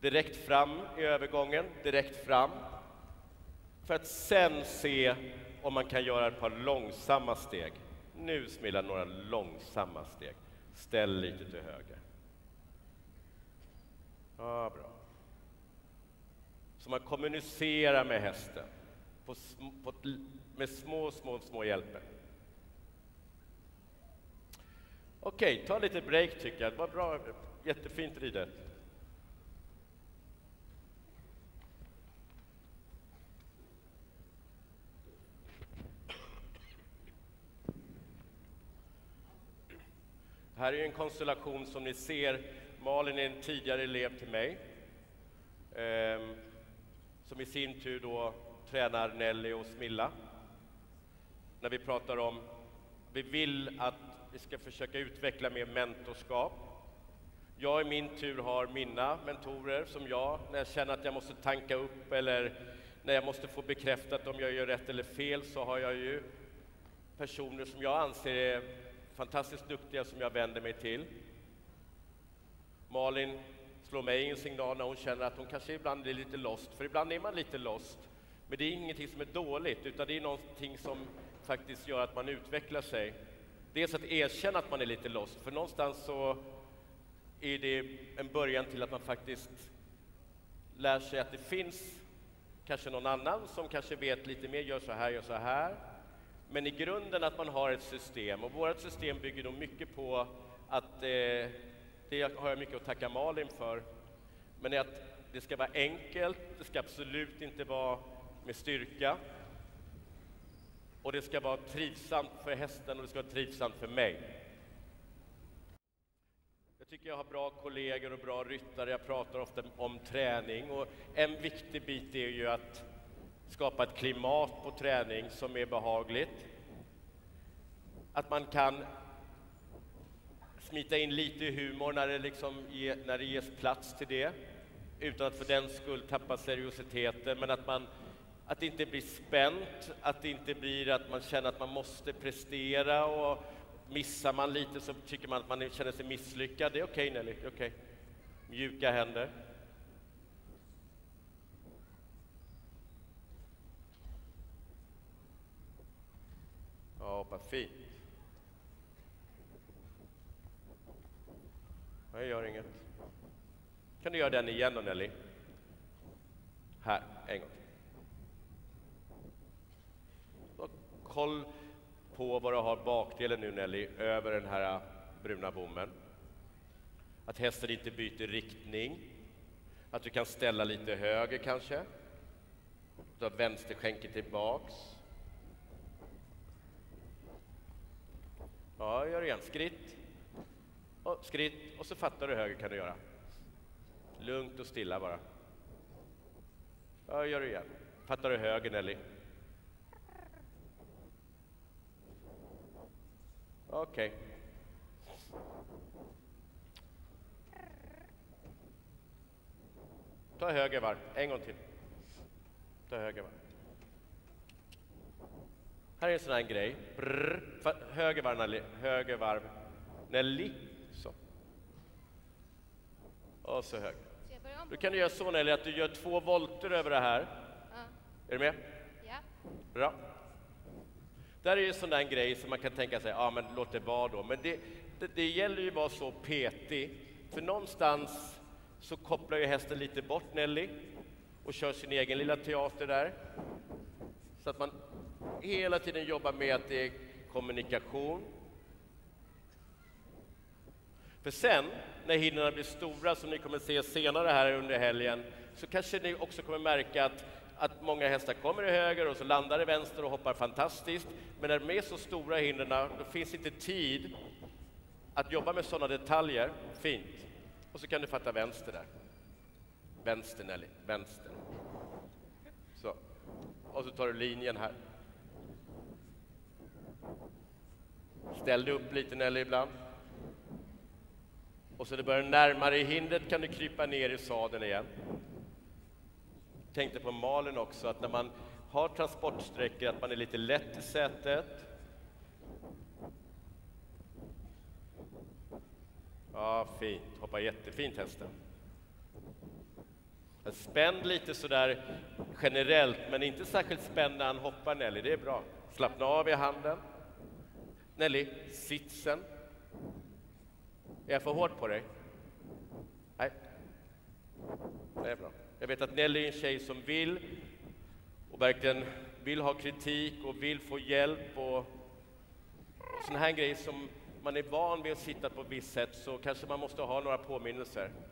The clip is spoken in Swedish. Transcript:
Direkt fram i övergången, direkt fram. För att sen se om man kan göra ett par långsamma steg. Nu Smilla, några långsamma steg. Ställ lite till höger. Ja, bra. Så man kommunicerar med hästen med små hjälper. Okej, ta lite break tycker jag. Det var bra, jättefint ridet. Här är en konstellation som ni ser. Malin är en tidigare elev till mig. Som i sin tur då tränar Nelly och Smilla. När vi pratar om, vi vill att vi ska försöka utveckla mer mentorskap. Jag i min tur har mina mentorer som när jag känner att jag måste tanka upp eller när jag måste få bekräftat om jag gör rätt eller fel, så har jag ju personer som jag anser är fantastiskt duktiga som jag vänder mig till. Malin slår mig en signal när hon känner att hon kanske ibland blir lite lost. För ibland är man lite lost. Men det är ingenting som är dåligt, utan det är någonting som faktiskt gör att man utvecklar sig. Dels att erkänna att man är lite lost. För någonstans så är det en början till att man faktiskt lär sig att det finns kanske någon annan som kanske vet lite mer, gör så här. Men i grunden att man har ett system. Och vårt system bygger nog mycket på att, det har jag mycket att tacka Malin för. Men att det ska vara enkelt, det ska absolut inte vara med styrka. Och det ska vara trivsamt för hästen och det ska vara trivsamt för mig. Jag tycker jag har bra kollegor och bra ryttare. Jag pratar ofta om träning. Och en viktig bit är ju att skapa ett klimat på träning som är behagligt. Att man kan smita in lite humor när det ges plats till det. Utan att för den skull tappa seriositeten. Men att det inte blir spänt. Att det inte blir att man känner att man måste prestera. Och missar man lite så tycker man att man känner sig misslyckad. Det är okej, Nelly, det är okej. Mjuka händer. Ja, vad fint. Jag gör inget. Kan du göra den igen då, Nelly? Här, en gång till. Och koll på vad du har bakdelen nu, Nelly, över den här bruna bommen. Att hästen inte byter riktning. Att du kan ställa lite höger kanske. Du har vänsterskänken tillbaks. Ja, gör igen. Skritt. Och skritt. Och så fattar du höger kan du göra. Lugnt och stilla bara. Ja, gör det igen. Fattar du höger, Nelly? Okej. Ta höger varv. En gång till. Ta höger varv. Här är en sån här grej. Höger varv, Nelly. Höger varv. Nelly. Så. Och så höger. Då kan du göra så, Nelly, att du gör 2 volter över det här. Är du med? Ja. Bra. Där är ju sån där grej som man kan tänka sig, ja men låt det vara då. Men det gäller ju att vara så petig. För någonstans så kopplar ju hästen lite bort, Nelly. Och kör sin egen lilla teater där. Så att man hela tiden jobbar med att det är kommunikation. För sen, när hinnorna blir stora, som ni kommer se senare här under helgen, så kanske ni också kommer märka att många hästar kommer i höger och så landar i vänster och hoppar fantastiskt. Men när de är så stora hinnorna, då finns inte tid att jobba med sådana detaljer. Fint. Och så kan du fatta vänster där. Vänster, Nelly. Vänster. Så. Och så tar du linjen här. Ställ dig upp lite, Nelly, ibland. Och så det börjar närmare i hindret kan du krypa ner i sadeln igen. Tänkte på Malin också, att när man har transportsträckor att man är lite lätt i sätet. Ja, fint. Hoppa jättefint, hästen. Men spänn lite sådär generellt, men inte särskilt spänd när han hoppar, Nelly. Det är bra. Slappna av i handen. Nelly, sitsen. Är jag för hård på dig? Nej. Det är bra. Jag vet att Nelly är en tjej som vill och verkligen vill ha kritik och vill få hjälp och sån här grejer som man är van vid att sitta på ett visst sätt, så kanske man måste ha några påminnelser.